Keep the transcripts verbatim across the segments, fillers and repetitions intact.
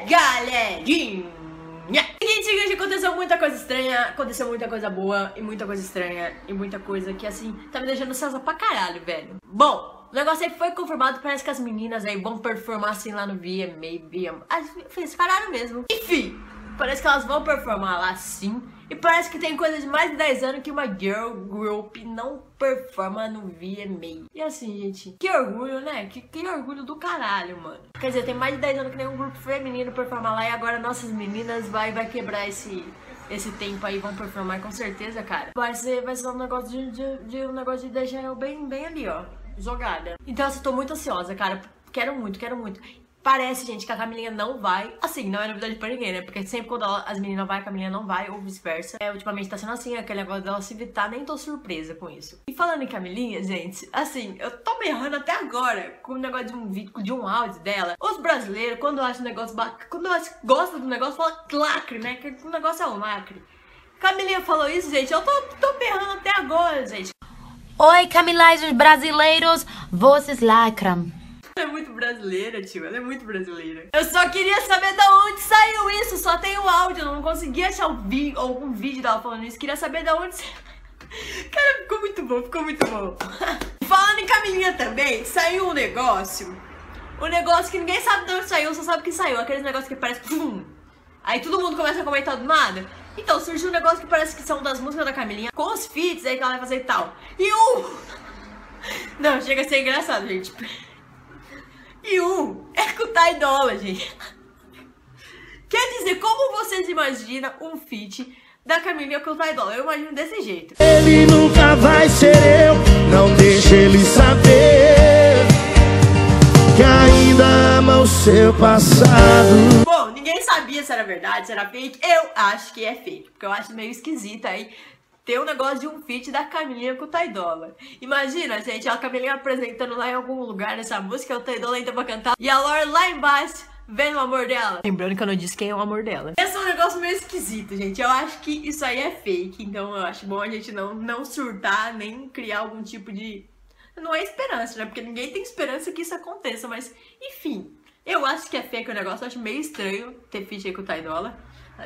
galerinha! Seguinte, gente, aconteceu muita coisa estranha, aconteceu muita coisa boa e muita coisa estranha e muita coisa que, assim, tá me deixando ansiosa pra caralho, velho. Bom, o negócio aí foi confirmado, parece que as meninas aí vão performar, assim, lá no V M A, V M A, eles pararam mesmo. Enfim, parece que elas vão performar lá, sim. E parece que tem coisa de mais de dez anos que uma girl group não performa no V M A. E assim, gente, que orgulho, né? Que, que orgulho do caralho, mano. Quer dizer, tem mais de dez anos que nenhum grupo feminino performa lá e agora nossas meninas vai, vai quebrar esse, esse tempo aí, vão performar com certeza, cara. Vai ser, vai ser um negócio de, de, de um negócio de deixar eu bem, bem ali, ó, jogada. Então, assim, tô muito ansiosa, cara. Quero muito, quero muito. Parece, gente, que a Camilinha não vai. Assim, não é novidade pra ninguém, né? Porque sempre quando ela, as meninas vão, a Camilinha não vai, ou vice-versa. É, ultimamente tá sendo assim, aquele negócio dela se evitar, nem tô surpresa com isso. E falando em Camilinha, gente, assim, eu tô me errando até agora com o negócio de um vídeo, de um áudio dela. Os brasileiros, quando acham um negócio bacana, quando gostam do negócio, fala lacre, né? Que o negócio é um lacre. Camilinha falou isso, gente, eu tô, tô me errando até agora, gente. Oi, Camilais brasileiros, vocês lacram. Ela é muito brasileira, tio. Ela é muito brasileira. Eu só queria saber de onde saiu isso. Só tem o áudio. Eu não consegui achar o vídeo, algum vídeo dela falando isso. Queria saber de onde... Cara, ficou muito bom. Ficou muito bom. Falando em Camilinha também, saiu um negócio. Um negócio que ninguém sabe de onde saiu. Só sabe que saiu. Aqueles negócios que parece... Pum. Aí todo mundo começa a comentar do nada. Então, surgiu um negócio que parece que são das músicas da Camilinha. Com os feats aí que ela vai fazer e tal. E um... Não, chega a ser engraçado, gente. E um é com o Ty Dolla, gente. Quer dizer, como vocês imaginam um feat da Camilinha com o Ty Dolla? Eu imagino desse jeito. Ele nunca vai ser eu, não deixe ele saber que ainda ama o seu passado. Bom, ninguém sabia se era verdade, se era fake. Eu acho que é fake, porque eu acho meio esquisito aí ter um negócio de um feat da Camilinha com o Ty Dolla. Imagina, gente, a Camilinha apresentando lá em algum lugar essa música, o Ty Dolla ainda pra cantar, e a Laura lá embaixo vendo o amor dela. Lembrando que eu não disse quem é o amor dela. Esse é um negócio meio esquisito, gente. Eu acho que isso aí é fake, então eu acho bom a gente não, não surtar, nem criar algum tipo de... Não é esperança, né? Porque ninguém tem esperança que isso aconteça, mas enfim. Eu acho que é fake o negócio, eu acho meio estranho ter feat aí com o Ty Dolla.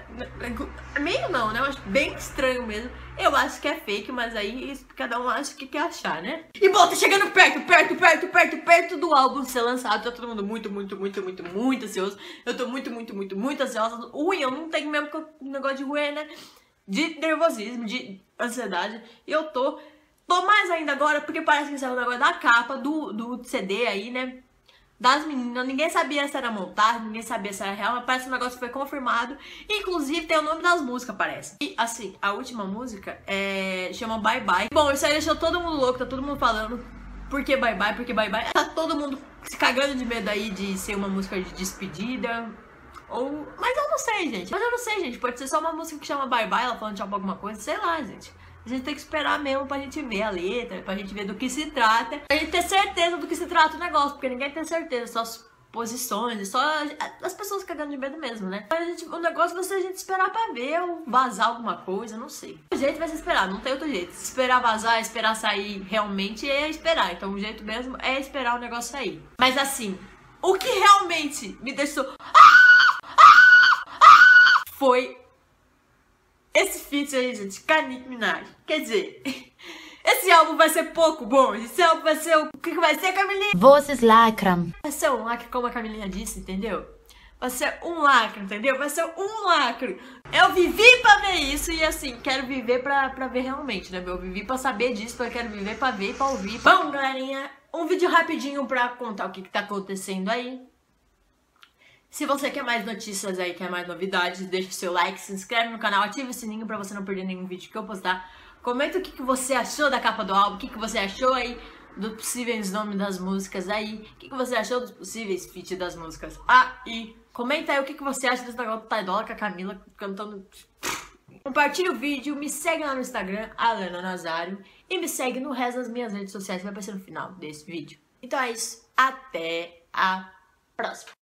Meio não, né? Eu acho bem estranho mesmo. Eu acho que é fake, mas aí cada um acha o que quer achar, né? E bom, tá chegando perto, perto, perto, perto, perto do álbum ser lançado. Tá todo mundo muito, muito, muito, muito, muito ansioso. Eu tô muito, muito, muito, muito ansiosa. Ui, eu não tenho mesmo negócio de ruim, né? De nervosismo, de ansiedade. E eu tô, tô mais ainda agora, porque parece que saiu o negócio da capa do, do C D aí, né? Das meninas, ninguém sabia se era montagem, ninguém sabia se era real, mas parece que o negócio foi confirmado. Inclusive tem o nome das músicas, parece. E assim, a última música é... chama Bye Bye. Bom, isso aí deixou todo mundo louco, tá todo mundo falando por que Bye Bye, por que Bye Bye. Tá todo mundo se cagando de medo aí de ser uma música de despedida. Ou... Mas eu não sei, gente. Mas eu não sei, gente. Pode ser só uma música que chama Bye Bye, ela falando de alguma coisa, sei lá, gente. A gente tem que esperar mesmo pra gente ver a letra, pra gente ver do que se trata, pra gente ter certeza do que se trata o negócio, porque ninguém tem certeza, só as posições, só as pessoas cagando de medo mesmo, né? Mas a gente, o negócio vai ser a gente esperar pra ver ou vazar alguma coisa, não sei. O jeito vai ser esperar, não tem outro jeito. Se esperar vazar, esperar sair realmente é esperar, então o jeito mesmo é esperar o negócio sair. Mas assim, o que realmente me deixou... foi... esse feat aí, gente, com a Nicki Minaj. Quer dizer, esse álbum vai ser pouco bom. Esse álbum vai ser o... O que, que vai ser, Camilinha? Vocês lacram. Vai ser um lacre, como a Camilinha disse, entendeu? Vai ser um lacre, entendeu? Vai ser um lacre. Eu vivi pra ver isso e, assim, quero viver pra, pra ver realmente, né? Eu vivi pra saber disso, eu quero viver pra ver e pra ouvir. Bom, galerinha, um vídeo rapidinho pra contar o que, que tá acontecendo aí. Se você quer mais notícias aí, quer mais novidades, deixa o seu like, se inscreve no canal, ativa o sininho pra você não perder nenhum vídeo que eu postar. Comenta o que, que você achou da capa do álbum, o que, que você achou aí dos possíveis nomes das músicas aí, o que, que você achou dos possíveis feats das músicas. Ah, e comenta aí o que, que você acha desse negócio do Ty Dolla com a Camila cantando... Compartilha o vídeo, me segue lá no Instagram, Alana Nazário, e me segue no resto das minhas redes sociais que vai aparecer no final desse vídeo. Então é isso, até a próxima.